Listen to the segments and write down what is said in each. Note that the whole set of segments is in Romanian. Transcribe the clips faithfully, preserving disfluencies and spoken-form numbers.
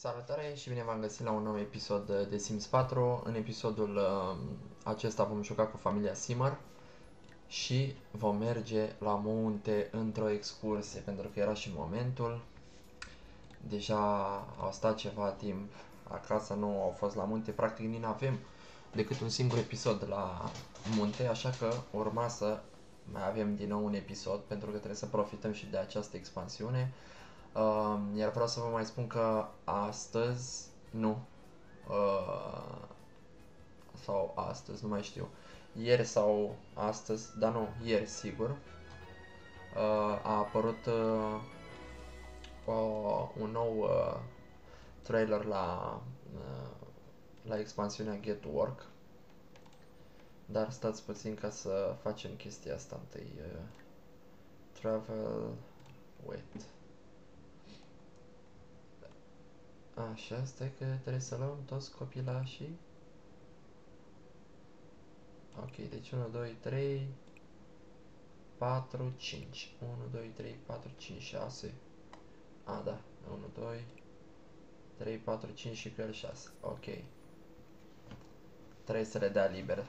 Salutare și bine v-am găsit la un nou episod de Sims patru. În episodul uh, acesta vom juca cu familia Simmer și vom merge la munte într-o excursie, pentru că era și momentul. Deja au stat ceva timp acasă, nu au fost la munte, practic nici avem decât un singur episod la munte, așa că urma să mai avem din nou un episod, pentru că trebuie să profităm și de această expansiune. Uh, iar vreau să vă mai spun că astăzi, nu, uh, sau astăzi, nu mai știu, ieri sau astăzi, dar nu, ieri sigur, uh, a apărut uh, o, un nou uh, trailer la, uh, la expansiunea Get Work, dar stați puțin ca să facem chestia asta întâi. Uh, travel, wait. Așa, stai că trebuie să luăm toți copilașii. Ok, deci unu, doi, trei, patru, cinci. unu, doi, trei, patru, cinci, șase. A, da. unu, doi, trei, patru, cinci și cu el șase. Ok. Trebuie să le dea liber.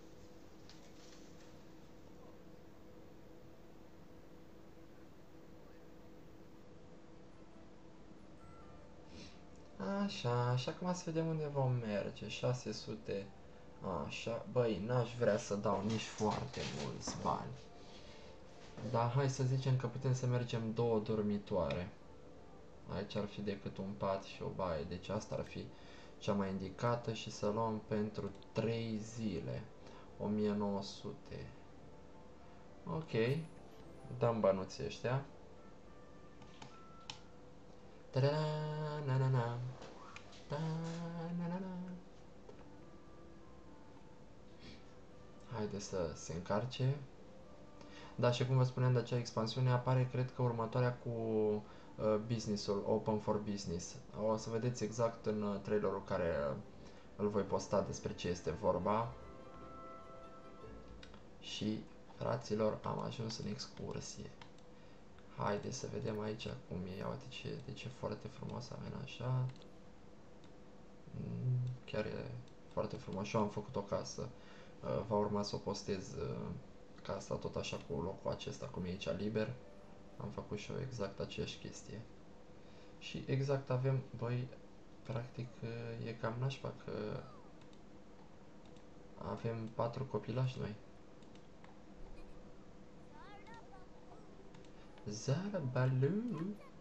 Așa, așa acum să vedem unde vom merge. șase sute. Așa, băi, n-aș vrea să dau nici foarte mulți bani. Dar hai să zicem că putem să mergem două dormitoare. Aici ar fi decât un pat și o baie, deci asta ar fi cea mai indicată și să luăm pentru trei zile. o mie nouă sute. Ok, dăm bănuții ăștia. Ta-da-da-na-na-na. Ta-na-na-na. Haide să se încarce. Da, și cum vă spuneam de acea expansiune, apare, cred că următoarea cu uh, business-ul, Open for Business. O să vedeți exact în uh, trailerul care uh, îl voi posta despre ce este vorba. Și, fraților, am ajuns în excursie. Haideți să vedem aici cum e. Ia uite ce, de ce foarte frumos amenajat. Mm, chiar e foarte frumos. Și eu am făcut o casă. Uh, va urma să o postez uh, casa tot așa cu locul acesta, cum e aici liber. Am făcut și eu exact aceeași chestie. Și exact avem, băi, practic uh, e cam nașpa că avem patru copilași noi. Zara Baloo.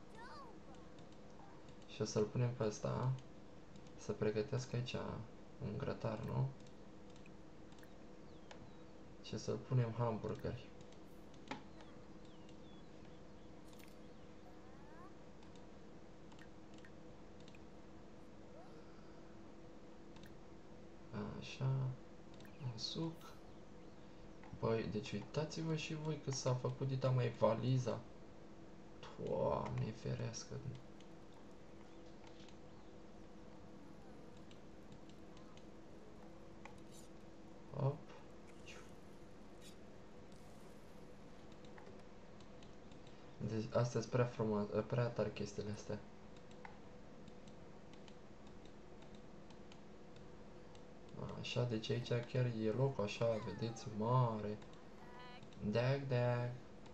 Și o să-l punem pe ăsta să pregătească aici un grătar, nu? Și să-l punem hamburgeri. Așa, un suc. Băi, deci uitați-vă și voi că s-a făcut dita mai valiza. Doamne ferească. Hop. Deci astea sunt prea frumos, prea tari chestiile astea. Așa, deci aici chiar e loc așa, vedeți, mare. Dag, dag.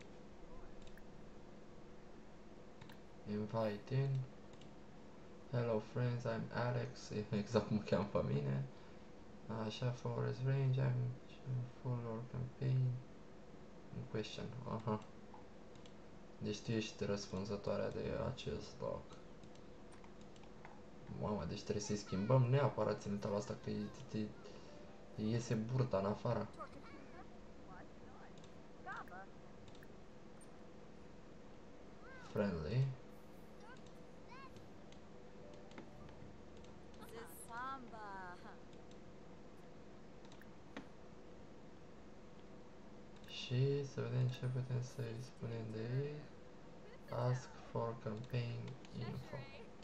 Invite in. Hello friends, I'm Alex. Exact cum cheam pe mine. Așa, Forest Range, I'm full or campaign. In question, aha. Deci tu ești răspunzătoarea de acest loc. Mamă, deci trebuie să-i schimbăm neapărat ținuta asta, că te, te, te iese burta în afară. Friendly. Și să vedem ce putem să-i spunem de ei. Ask for campaign info.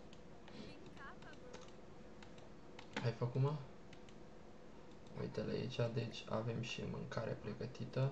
Ai făcut, mă? Uite-le aici, deci avem și mâncare pregătită.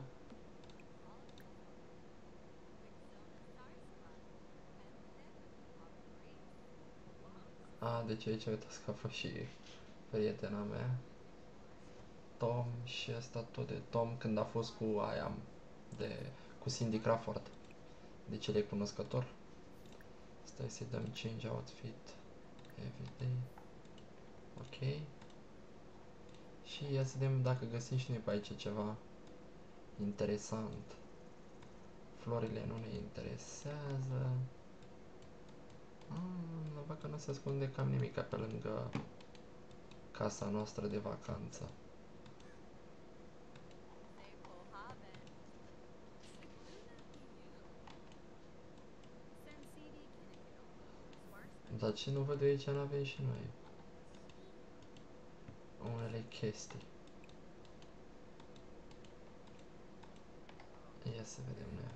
A, deci aici uitați că a fost și prietena mea. Tom și ăsta tot de Tom când a fost cu aia de, cu Cindy Crawford. Deci el e cunoscător. Stai să-i dăm change outfit everyday. Ok. Și ia să vedem dacă găsim și noi pe aici ceva interesant. Florile nu ne interesează. Mm, văd că nu se ascunde cam nimic pe lângă casa noastră de vacanță. Dar ce nu văd eu aici, n-avem și noi unele chestii. Ia să vedem noi.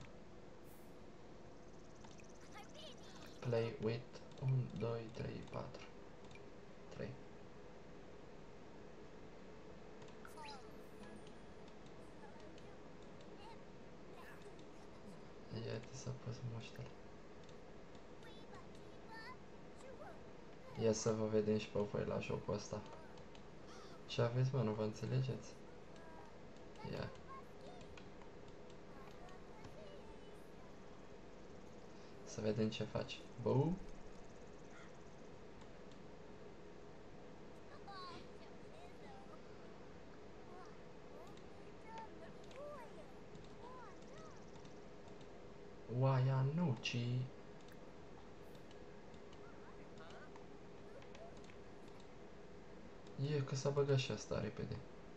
Play with unu, doi, trei, patru. trei. Ia te să pus moștele. Ia să vă vedem și pe voi la jocul ăsta. Ce aveți, mă, nu vă înțelegeți? Ia. Să vedem ce faci. Bău? Oaia nu, ci... E că s-a băgat și asta repede.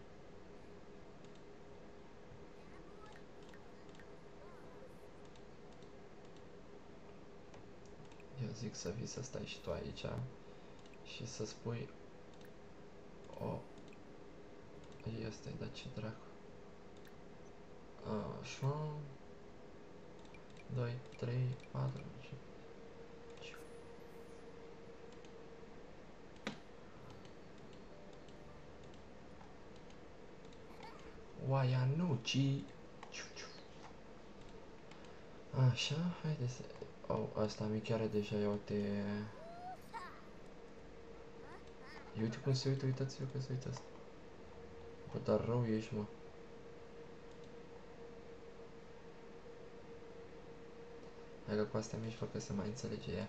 Eu zic să vii să stai și tu aici și să spui o... Este, dar ce dracu. Așa. doi, trei, patru, cinci. Oaia nu, ci... Așa, haide să... Oh, asta mi chiar deja, ia uite... Ia uite cum se uită, uitați-vă că se uită asta. Bă, dar rău ești, mă. Hai că cu astea mici fă că se mai înțelege ea.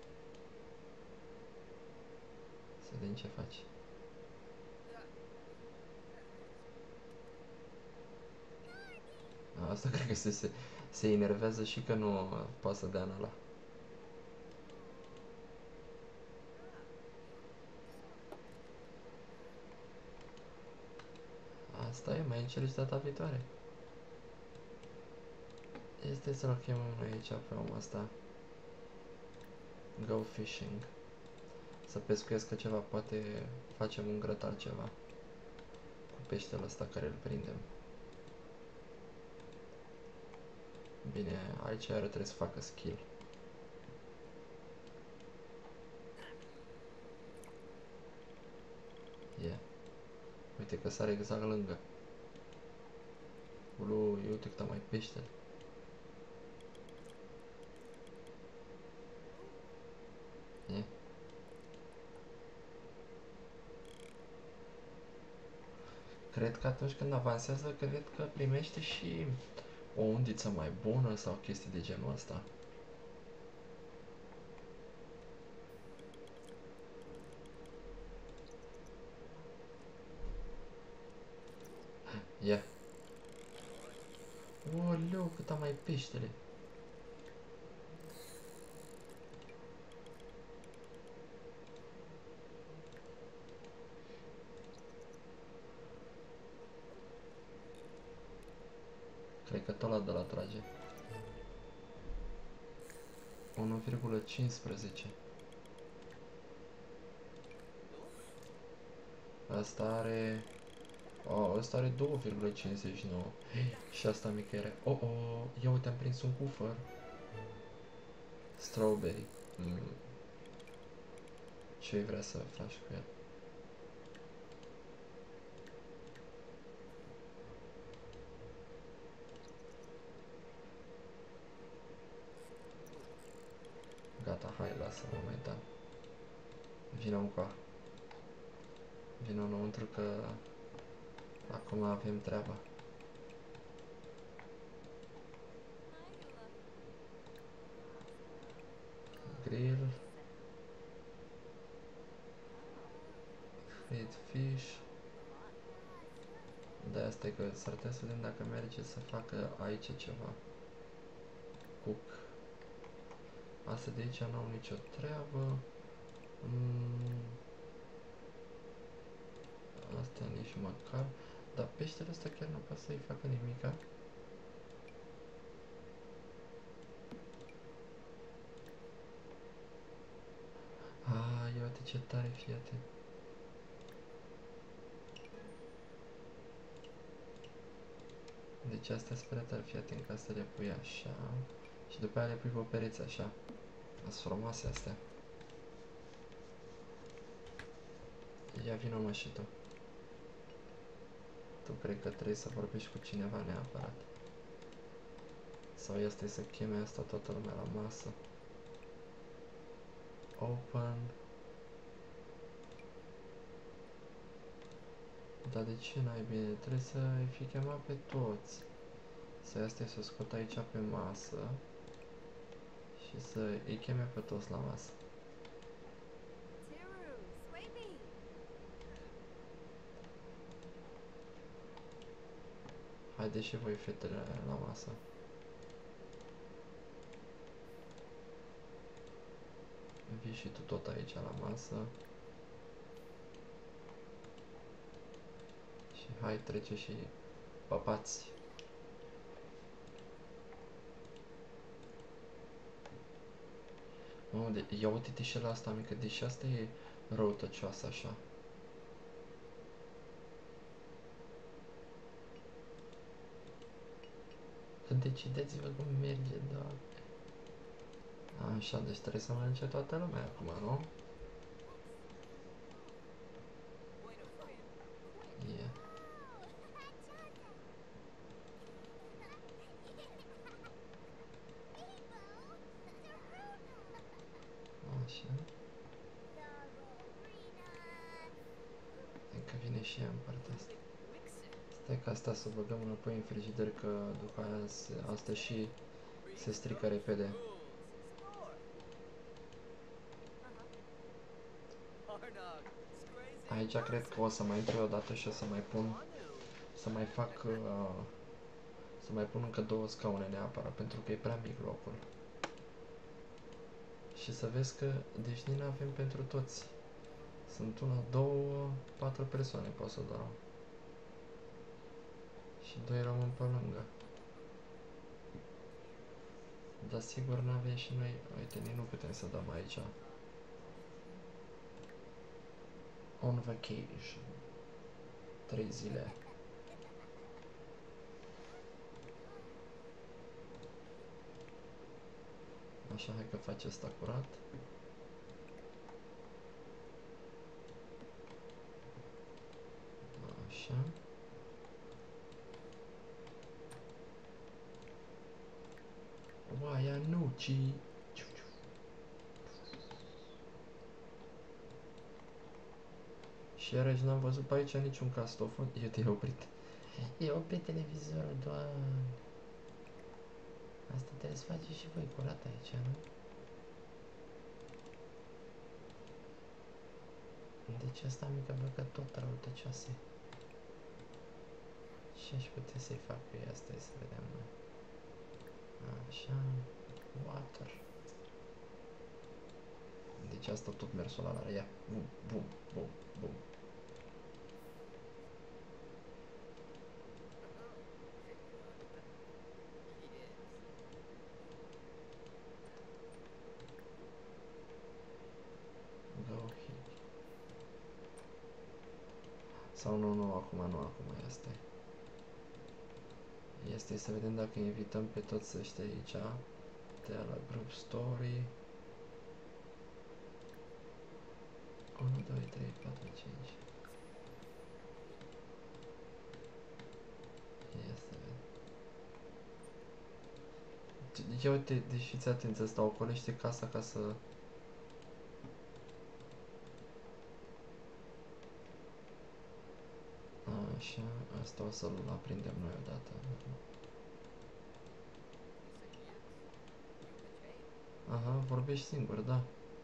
Să vedem ce faci. A, asta cred că se, se, se enervează și că nu poate să dea în ăla. Asta e, mai încerci data viitoare. Este să-l chemăm noi aici pe omul ăsta. Go fishing. Să pescuiesc ceva, poate facem un grătar ceva. Cu peștele ăsta care îl prindem. Bine, aici iară trebuie să facă skill. Yeah. Uite că sare exact lângă. Ulu, uite cât am mai pește. Yeah. Cred că atunci când avansează, cred că primește și o undiță mai bună sau chestii de genul ăsta. Ia. Yeah. Oleu, cât am mai peștele. Cred că tot la de la trage. unu virgulă cincisprezece. Asta are... Oh, ăsta are doi virgulă cincizeci și nouă. Și asta mică era. Oh, oh, ia uite, am prins un cufăr. Strawberry. Mm. Ce vrea să faci cu el? Gata, hai, lasă momentan. Vino încoa. Vino înăuntru că acum avem treaba. Grill. Fried fish. Da, asta e că s-ar putea să vedem dacă merge să facă aici ceva. Cook. Asta de aici n-au nicio treabă. Mm. Asta nici măcar. Dar peștele ăsta chiar nu poate să-i facă nimica. Ah, ia uite ce tare, fii atent. Deci astea sunt prea tare, fii atent, ca să le pui așa. Și după aia le pui pe pereți așa. Sunt frumoase astea. Ia vină mă și tu. Tu cred că trebuie să vorbești cu cineva neapărat. Sau este să cheme asta toată lumea la masă. Open. Dar de ce n-ai bine? Trebuie să îi fi chemat pe toți. Să asta să scot aici pe masă. Și să îi cheme pe toți la masă. Haideți și voi, fetele, la masă. Vii și tu tot aici la masă. Și hai, trece și papați. Mamă, de, ia uite-te și la asta mică, deși asta e răutăcioasă așa. Decideți-vă cum merge, da. Așa, deci trebuie să mănânce toată lumea acum, nu? Yeah. Așa. Încă vine și ea în partea asta. Stai că asta să o băgăm înapoi în frigider, că după aia se, asta și se strică repede. Aici cred că o să mai intru o dată și o să mai pun, să mai fac, uh, să mai pun încă două scaune neapărat, pentru că e prea mic locul. Și să vezi că, deci nu avem pentru toți. Sunt una, două, patru persoane pot să dau. Și doi rămân pe lângă. Dar sigur n-avem și noi, uite, nici nu putem să dăm aici. On vacation. Trei zile. Așa, hai că face asta curat. Așa. Oaia nuci. Și iarăși n-am văzut pe aici niciun castofon. Eu te-ai oprit. E oprit televizorul, Doamne. Asta trebuie să faceți și voi curat aici, nu? Deci asta mică băcă tot răutăcioase. Ce aș putea să-i fac cu ea? Asta să vedem noi. Așa. Water. Deci asta tot mersul la ea. Bum, bum, bum, bum. Go here. Sau nu, nu, acum nu, acum este. Este să vedem dacă invităm pe toți ăștia aici. De la group story. unu, doi, trei, patru, cinci. Ia să vedem. Ia uite, deși fiți atenți, ăsta ocolește casa ca să... Așa, asta o să-l aprindem noi odată. Aha, vorbești singur, da.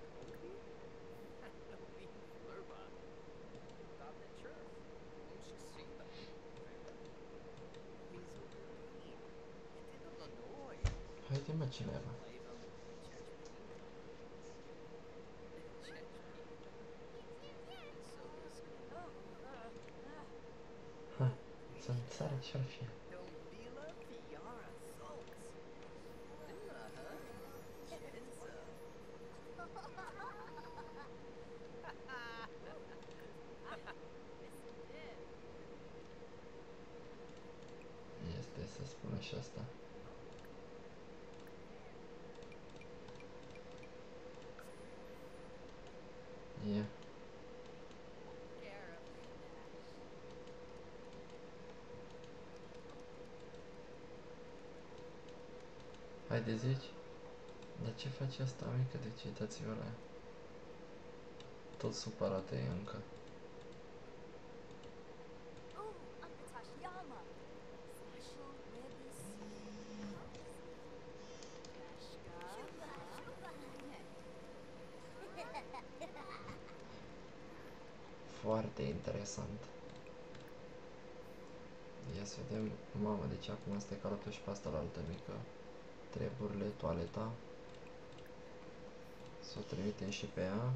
Haide mă, cineva. Ha, să înțeleg ce-ar fi. Este să spun și asta. Yeah. Haide, zici? Dar ce face asta mică? Deci uitați-vă la ea. Tot supărată e încă. Foarte interesant. Ia să vedem. Mamă, deci acum asta e că arată și pe asta la altă mică. Treburile, toaleta. Să o trimitem și pe ea.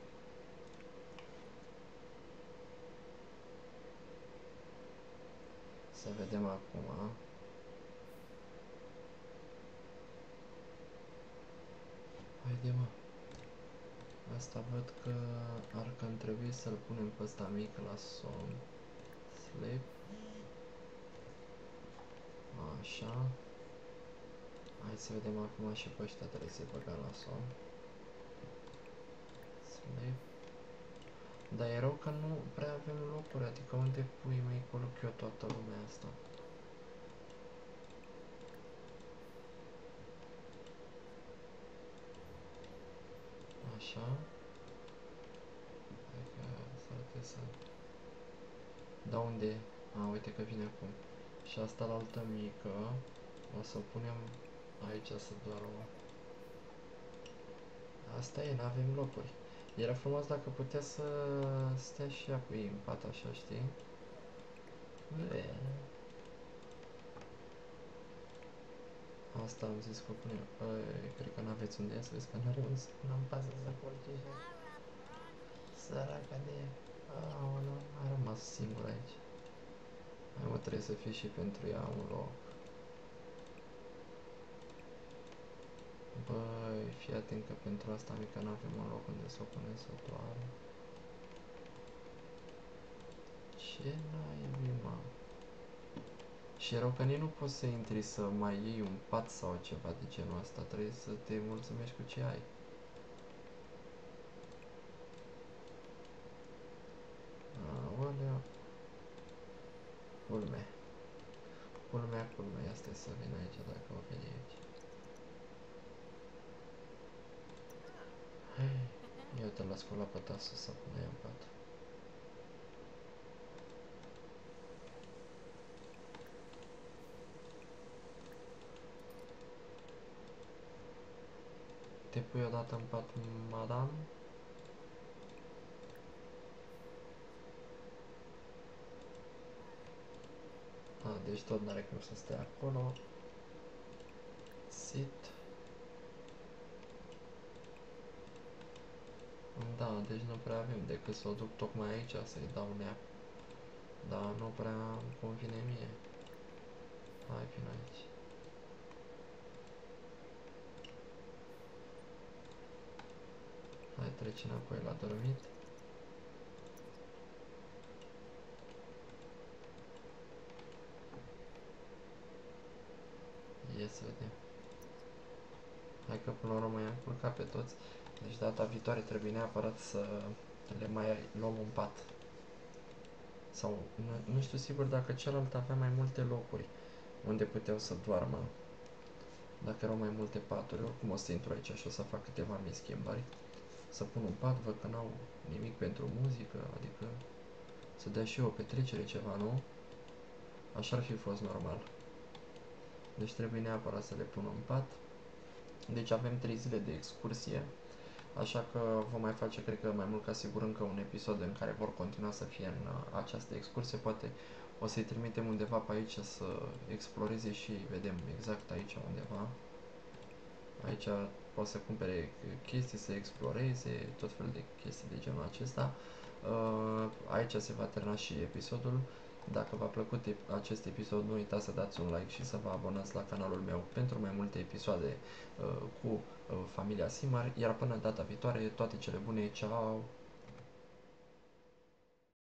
Să vedem acum. Haide, mă. Asta văd că ar cam trebui să-l punem pe ăsta mic la somn. Sleep. Așa. Hai să vedem acum și pe ăștia trebuie să-i băgăm la somn. Sleep. Dar e rău că nu prea avem locuri, adică unde pui mai coloc eu toată lumea asta? Așa. Hai că s-ar putea să... Da, unde e? A, uite că vine acum. Și asta la altă mică. O să o punem aici să doarmă. Asta e, n-avem locuri. Era frumos dacă putea să stea și ea cu ei în pat, așa, știi? E. Asta am zis că punem. Ei, cred că n-aveți unde să vezi că n-are un n-am pasă să culce și săraca de ea. Aoleu, a rămas singur aici. Hai mă, trebuie să fie și pentru ea un loc. Băi, fii atent că pentru asta mică n-avem un loc unde să o punem să doară. Ce naibii, mă? Și rău că nici nu poți să intri să mai iei un pat sau ceva de genul ăsta. Trebuie să te mulțumești cu ce ai. Aoleu. Culme. Culmea, culmea. Asta e să vină aici dacă o vede aici. Ia uite, l-a sculat pe tasă să pune în pat. Te pui odată în pat, madame? A, deci tot n-are cum să stea acolo. Sit. Da, deci nu prea avem decât să o duc tocmai aici să-i dau nea. Dar nu prea îmi convine mie. Hai, vin aici. Hai, treci înapoi la dormit. Ia să vedem. Hai că până la urmă i-am culcat pe toți. Deci data viitoare trebuie neapărat să le mai luăm un pat. Sau nu, nu știu sigur dacă celălalt avea mai multe locuri unde puteau să doarmă. Dacă erau mai multe paturi, oricum o să intru aici și o să fac câteva mii schimbări. Să pun un pat, văd că n-au nimic pentru muzică, adică să dea și o petrecere ceva, nu? Așa ar fi fost normal. Deci trebuie neapărat să le pun în pat. Deci avem trei zile de excursie. Așa că vom mai face, cred că mai mult ca sigur, încă un episod în care vor continua să fie în uh, această excursie. Poate o să-i trimitem undeva pe aici să exploreze și vedem exact aici undeva. Aici poate să cumpere chestii, să exploreze, tot felul de chestii de genul acesta. Uh, aici se va termina și episodul. Dacă v-a plăcut acest episod, nu uitați să dați un like și să vă abonați la canalul meu pentru mai multe episoade uh, cu uh, familia Simar. Iar până data viitoare, toate cele bune, ceau!